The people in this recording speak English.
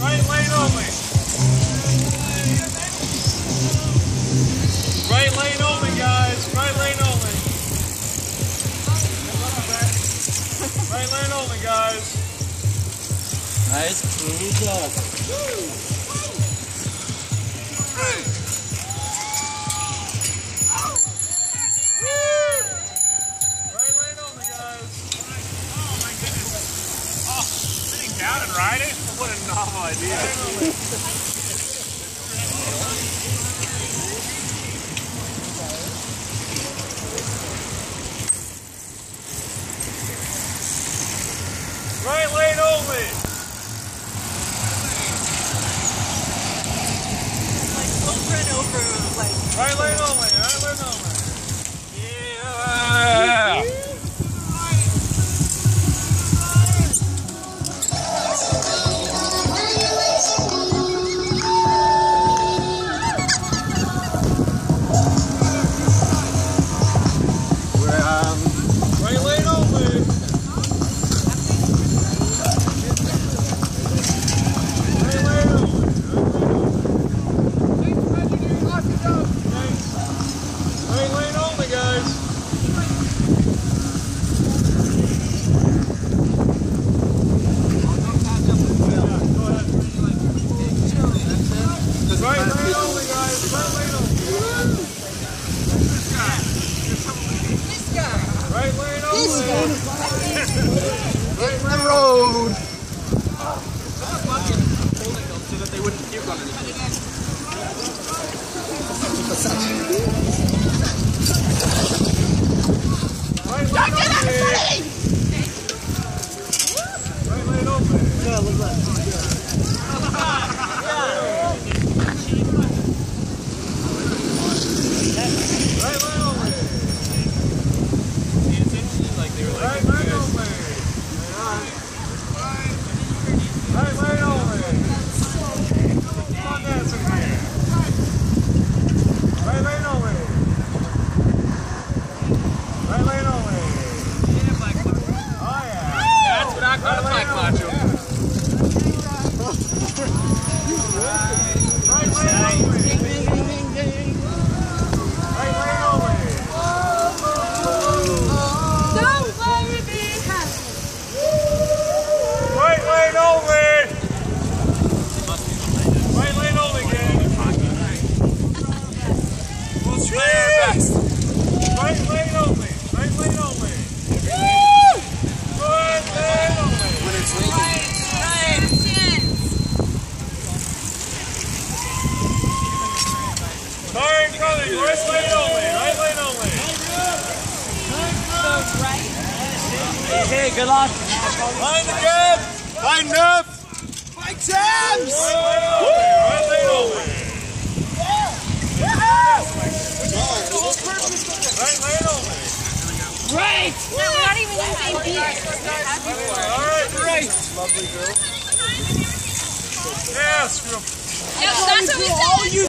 Right lane only. Right lane only, guys. Right lane only. Right lane only, guys. Nice cruise up. Right lane only, guys. Oh my goodness. Oh, sitting down and riding? What a novel idea. Right lane only. Right lane only, right lane only. Yeah! Right lane only. Right lane only. Right lane only, guys. Right lane only, guys. Right lane only. This guy. Right lane only. This guy. Right The road. Holding them so that they wouldn't puke on anything. Right lane only. Right lane only. Yeah, look at that. Right lane only. Like they were like, Right lane only. Right lane only. Come on, dancing here. Right lane only. Right lane only. Oh yeah. that's what I call a black macho. Right lane only. Right lane only. Don't worry, be happy. Right lane only. Right lane only, gang. We'll try our best. Right lane only. Right lane only. Right lane only. When it's raining. Sorry, coming. Right lane only. Right lane only. Hey, good luck. Find the gap. Find enough. Bike jams! Right lane only. Right lane only. Right lane only. Right. No, we're not even using beer. All right, great. Lovely girl. Yes. No, that's what we said.